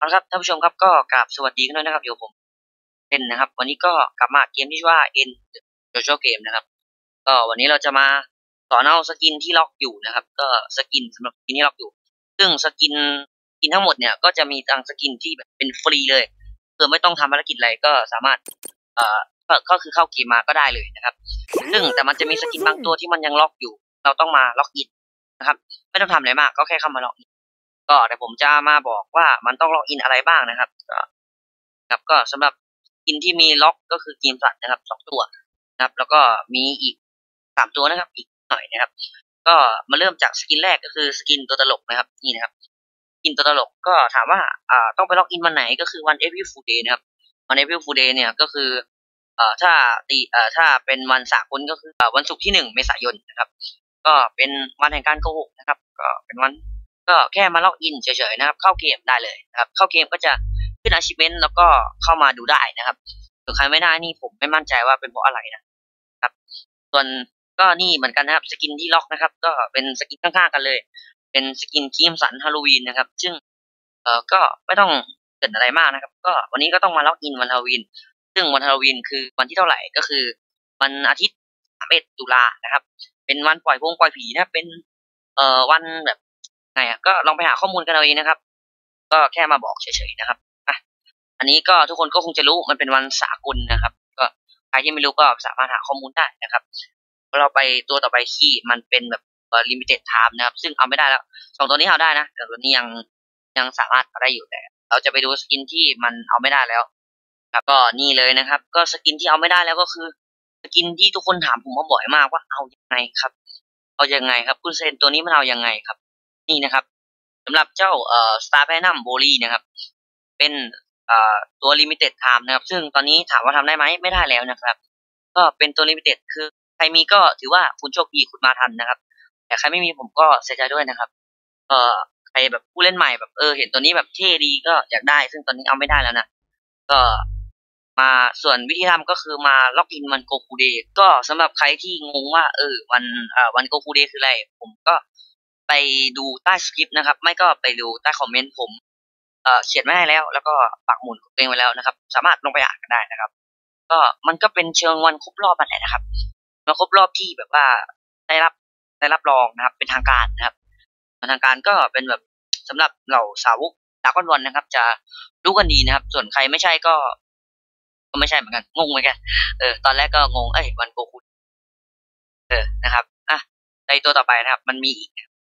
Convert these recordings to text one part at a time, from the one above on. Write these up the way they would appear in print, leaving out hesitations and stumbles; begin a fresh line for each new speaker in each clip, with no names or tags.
เอาละครับท่านผู้ชมครับก็กราบสวัสดีกันด้วยนะครับอยู่ผมเนนะครับวันนี้ก็กลับมาเกมที่ชื่อว่า N Jojo Game นะครับก็วันนี้เราจะมาสอนเอาสกินที่ล็อกอยู่นะครับก็สกินสำหรับสกินที่ล็อกอยู่ซึ่งสกินทั้งหมดเนี่ยก็จะมีทางสกินที่แบบเป็นฟรีเลยคือไม่ต้องทำภารกิจอะไรก็สามารถก็คือเข้าเกมมาก็ได้เลยนะครับซึ่งแต่มันจะมีสกินบางตัวที่มันยังล็อกอยู่เราต้องมาล็อกอินนะครับไม่ต้องทำอะไรมากก็แค่เข้ามาล็อกอินก็เดี๋ยวผมจะมาบอกว่ามันต้องล็อกอินอะไรบ้างนะครับก็สำหรับสกินที่มีล็อกก็คือเกมสัตว์นะครับ2ตัวนะครับแล้วก็มีอีก3ตัวนะครับอีกหน่อยนะครับก็มาเริ่มจากสกินแรกก็คือสกินตัวตลกนะครับนี่นะครับสกินตัวตลกก็ถามว่าต้องไปล็อกอินวันไหนก็คือวัน April Fool Day นะครับวัน April Fool Day เนี่ยก็คือถ้าเป็นวันสากลก็คือวันศุกร์ที่1 เมษายนนะครับก็เป็นวันแห่งการโกหกนะครับก็เป็นวันก็แค่มาล็อกอินเฉยๆนะครับเข้าเกมได้เลยนะครับเข้าเกมก็จะขึ้น achievement แล้วก็เข้ามาดูได้นะครับส่วนใครไม่ได้นี่ผมไม่มั่นใจว่าเป็นเพราะอะไรนะครับส่วนก็นี่เหมือนกันนะครับสกินที่ล็อกนะครับก็เป็นสกินข้างๆกันเลยเป็นสกินครีมสันฮาโลวีนนะครับซึ่งก็ไม่ต้องเกิดอะไรมากนะครับก็วันนี้ก็ต้องมาล็อกอินวันฮาโลวีนซึ่งวันฮาโลวีนคือวันที่เท่าไหร่ก็คือวันอาทิตย์31 ตุลานะครับเป็นวันปล่อยผีนะเป็นวันแบบไงก็ลองไปหาข้อมูลกันเอาเองนะครับก็แค่มาบอกเฉยๆนะครับอันนี้ก็ทุกคนก็คงจะรู้มันเป็นวันสากลนะครับก็ใครที่ไม่รู้ก็สามารถหาข้อมูลได้นะครับเราไปตัวต่อไปที่มันเป็นแบบlimited time นะครับซึ่งเอาไม่ได้แล้ว2ตัวนี้เอาได้นะแต่ตัวนี้ยังสามารถเอาได้อยู่แต่เราจะไปดูสกินที่มันเอาไม่ได้แล้วครับก็นี่เลยนะครับก็สกินที่เอาไม่ได้แล้วก็คือสกินที่ทุกคนถามผมมาบ่อยมากว่าเอายังไงครับเอายังไงครับคุณเซนตัวนี้มันเอายังไงครับนี่นะครับสำหรับเจ้าStar Platinum Bully นะครับเป็นตัว limited time นะครับซึ่งตอนนี้ถามว่าทำได้ไหมไม่ได้แล้วนะครับก็เป็นตัว limited คือใครมีก็ถือว่าคุณโชคดีคุณมาทันนะครับแต่ใครไม่มีผมก็เสียใจด้วยนะครับใครแบบผู้เล่นใหม่แบบเห็นตัวนี้แบบเท่ดีก็อยากได้ซึ่งตอนนี้เอาไม่ได้แล้วนะก็มาส่วนวิธีทำก็คือมาล็อกอินวันโกคูเดย์ก็สำหรับใครที่งงว่าวันโกคูเดย์คืออะไรผมก็ไปดูใต้สคริปต์นะครับไม่ก็ไปดูใต้คอมเมนต์ผมเขียนไว้ให้แล้วก็ปักหมุดตัวเองไว้แล้วนะครับสามารถลงไปอ่านกันได้นะครับก็มันก็เป็นเชิงวันครบรอบนั่นแหละนะครับวันครบรอบที่แบบว่าได้รับรองนะครับเป็นทางการนะครับทางการก็เป็นแบบสำหรับเหล่าสาวกดราก้อนบอลนะครับจะรู้กันดีนะครับส่วนใครไม่ใช่ก็ไม่ใช่เหมือนกันงงเหมือนกันตอนแรกก็งงวันโกคุนะครับในตัวต่อไปนะครับมันมีอีก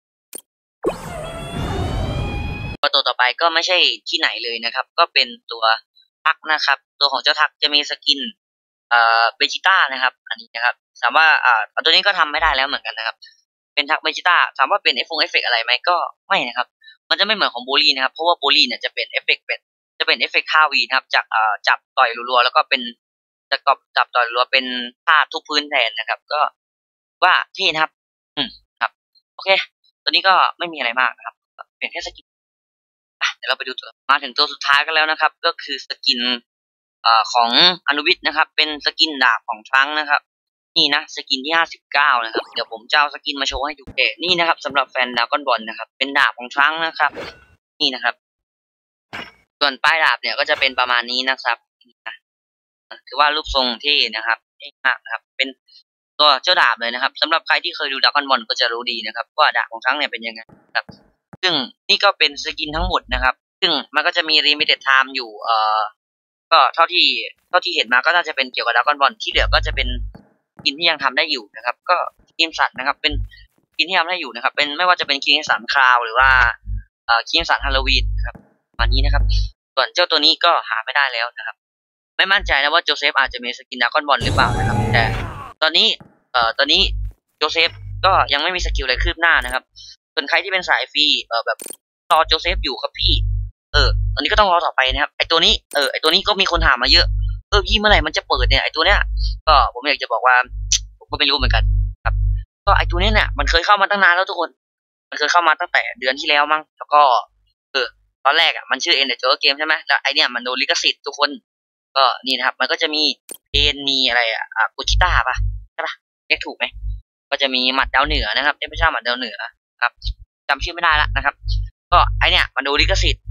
ตัวต่อไปก็ไม่ใช่ที่ไหนเลยนะครับก็เป็นตัวทักนะครับตัวของเจ้าทักจะมีสกินเบจิต้านะครับอันนี้นะครับถามว่าตัวนี้ก็ทำไม่ได้แล้วเหมือนกันนะครับเป็นทักเบจิต้าถามว่าเป็นเอฟเฟกอะไรไหมก็ไม่นะครับมันจะไม่เหมือนของโบลี่นะครับเพราะว่าโบลี่เนี่ยจะเป็นเอฟเฟกท่าวีนะครับจากจับต่อยรัวๆแล้วก็เป็นจับต่อยรัวเป็นท่าทุบพื้นแทนนะครับก็ว่าที่นะครับครับโอเคตัวนี้ก็ไม่มีอะไรมากนะครับเปลี่ยนแค่สกินเดี๋ยวเราไปดูตัวมาถึงตัวสุดท้ายกันแล้วนะครับก็คือสกินของอนุวิทย์นะครับเป็นสกินดาบของทรังนะครับนี่นะสกินที่59นะครับเดี๋ยวผมจะเอาสกินมาโชว์ให้ดูนี่นะครับสำหรับแฟนดราก้อนบอลนะครับเป็นดาบของทรังนะครับนี่นะครับส่วนป้ายดาบเนี่ยก็จะเป็นประมาณนี้นะครับถือว่ารูปทรงที่นะครับเท่มากนะครับเป็นตัวเจ้าดาบเลยนะครับสำหรับใครที่เคยดูดราก้อนบอลก็จะรู้ดีนะครับว่าดาบของทรังเนี่ยเป็นยังไงครับซึ่งนี่ก็เป็นสกินทั้งหมดนะครับซึ่งมันก็จะมี limited time อยู่ก็เท่าที่เห็นมาก็น่าจะเป็นเกี่ยวกับดราก้อนบอลที่เหลือก็จะเป็นสกินที่ยังทำได้อยู่นะครับก็สกินสัตว์นะครับเป็นสกินที่ทำได้อยู่นะครับเป็นไม่ว่าจะเป็นครีมสันคราวหรือว่าครีมสันฮาโลวีนนะครับวันนี้นะครับส่วนเจ้าตัวนี้ก็หาไม่ได้แล้วนะครับไม่มั่นใจนะว่าโจเซฟอาจจะมีสกินดราก้อนบอลหรือเปล่านะครับแต่ตอนนี้โจเซฟก็ยังไม่มีสกิลอะไรคืบหน้านะครับส่วนใครที่เป็นสายฟรีแบบรอโจเซฟอยู่ครับพี่ตอนนี้ก็ต้องรอต่อไปนะครับไอตัวนี้ก็มีคนถามมาเยอะพี่เมื่อไหร่มันจะเปิดเนี่ยไอตัวเนี้ยก็ผมอยากจะบอกว่าผมก็ไม่รู้เหมือนกันครับก็ไอตัวนี้เนี่ยมันเคยเข้ามาตั้งนานแล้วทุกคนมันเคยเข้ามาตั้งแต่เดือนที่แล้วมั้งแล้วก็ตอนแรกมันชื่อ N Jojo Game ใช่ไหมแล้วไอเนี่ยมันโดนลิขสิทธิ์ทุกคนก็นี่นะครับมันก็จะมีมีอะไรกุชิต้าป่ะใช่ป่ะเรียกถูกไหมก็จะมีหมัดดาวเหนือนะครับไม่ใช่หมัดดาวเหนือครับจำชื่อไม่ได้ละนะครับก็ไอเนี่ยมันโดนลิขสิทธิ์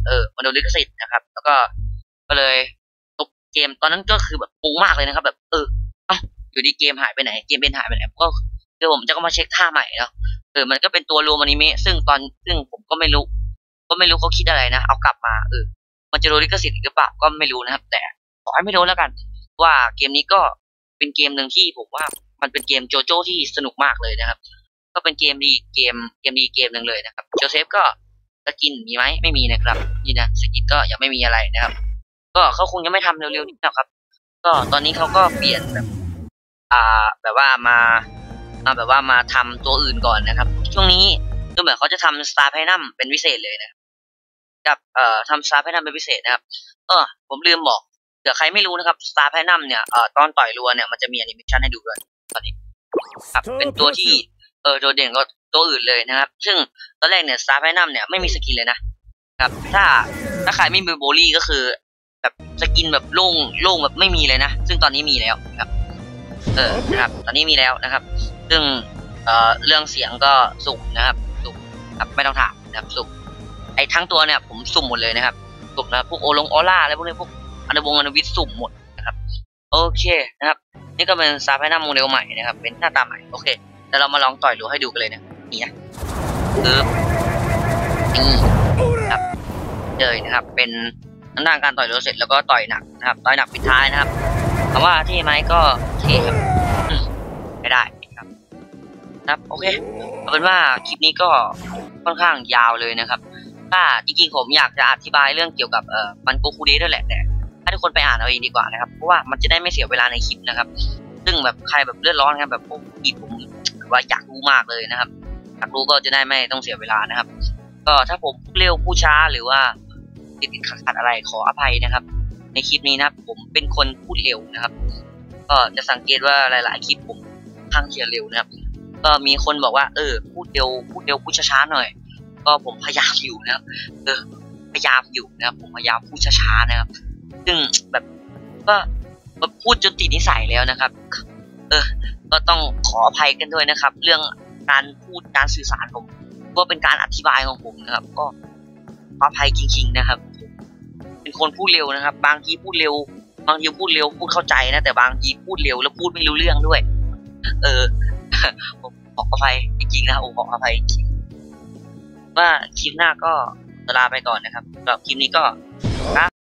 มันโดนลิขสิทธิ์นะครับแล้วก็เลยลบเกมตอนนั้นก็คือแบบปูมากเลยนะครับแบบอยู่ดีเกมหายไปไหนเกมเป็นหายไปไหนก็คือผมจะก็มาเช็คท่าใหม่เนาะมันก็เป็นตัวรวมอนิเมะซึ่งผมก็ไม่รู้เขาคิดอะไรนะเอากลับมามันจะโดนลิขสิทธิ์หรือเปล่าก็ไม่รู้นะครับแต่ขอให้ไม่โดนแล้วกันว่าเกมนี้ก็เป็นเกมหนึ่งที่ผมว่ามันเป็นเกมโจโจ้ที่สนุกมากเลยนะครับก็เป็นเกมดีเกมหนึ่งเลยนะครับโจเซฟก็สกินมีไหมไม่มีนะครับนี่นะสกินก็ยังไม่มีอะไรนะครับก็เขาคงยังไม่ทำเร็วๆนี้นะครับก็ตอนนี้เขาก็เปลี่ยนแบบว่ามาทำตัวอื่นก่อนนะครับช่วงนี้ดูเหมือนเขาจะทำสตาร์ไพนัมเป็นพิเศษเลยนะครับกับทำสตาร์ไพนัมเป็นพิเศษนะครับผมลืมบอกเดี๋ยวใครไม่รู้นะครับสตาร์ไพนัมเนี่ยตอนต่อยรัวเนี่ยมันจะมีแอนิเมชันให้ดูด้วยตอนนี้ครับเป็นตัวที่โดดเด่นกว่าตัวอื่นเลยนะครับซึ่งตอนแรกเนี่ยสตาร์ไพนัมเนี่ยไม่มีสกินเลยนะครับถ้าใครไม่มีโบลี่ก็คือแบบสกินแบบโล่งแบบไม่มีเลยนะซึ่งตอนนี้มีแล้วนะครับนะครับตอนนี้มีแล้วนะครับซึ่งเรื่องเสียงก็สุ่มนะครับสุ่มครับไม่ต้องถามนะครับสุ่มไอ้ทั้งตัวเนี่ยผมสุ่มหมดเลยนะครับสุ่มนะพวกโอล่าอะไรพวกนี้พวกอนุวิทย์สุ่มหมดนะครับโอเคนะครับนี่ก็เป็นซาไพนัมโมเดลใหม่นะครับเป็นหน้าตาใหม่โอเคแต่เรามาลองต่อยดูให้ดูกันเลยนะนี่นะนี่ครับเลยนะครับเป็นทางการต่อยรัวเสร็จแล้วก็ต่อยหนักนะครับต่อยหนักปิดท้ายนะครับถามว่าที่ไหมก็เทครับไม่ได้ครับโอเคเอาเป็นว่าคลิปนี้ก็ค่อนข้างยาวเลยนะครับถ้าจริงๆผมอยากจะอธิบายเรื่องเกี่ยวกับมันโกคูเดด้วยแหละแต่ให้ทุกคนไปอ่านเอาเองดีกว่านะครับเพราะว่ามันจะได้ไม่เสียเวลาในคลิปนะครับซึ่งแบบใครแบบเลือดร้อนครับแบบผมว่าอยากรู้มากเลยนะครับอยากรู้ก็จะได้ไม่ต้องเสียเวลานะครับก็ถ้าผมพูดเร็วพูดช้าหรือว่าติดขัดอะไรขออภัยนะครับในคลิปนี้นะครับผมเป็นคนพูดเร็วนะครับก็จะสังเกตว่าหลายๆคลิปผมค่อนข้างเร็วนะครับก็มีคนบอกว่าพูดเร็วพูดช้าๆหน่อยก็ผมพยายามอยู่นะครับพยายามอยู่นะครับผมพยายามพูดช้าๆนะครับซึ่งแบบก็พูดจนติดนิสัยแล้วนะครับก็ต้องขออภัยกันด้วยนะครับ เรื่องการพูดการสื่อสารผมก็เป็นการอธิบายของผมนะครับก็ขออภัยจริงๆนะครับเป็นคนพูดเร็วนะครับบางทีพูดเร็วพูดเข้าใจนะแต่บางทีพูดเร็วแล้วพูดไม่รู้เรื่องด้วยผมขออภัยจริงๆนะผมขออภัยจริงว่าคลิปหน้าก็ลาไปก่อนนะครับสำหรับคลิปนี้ก็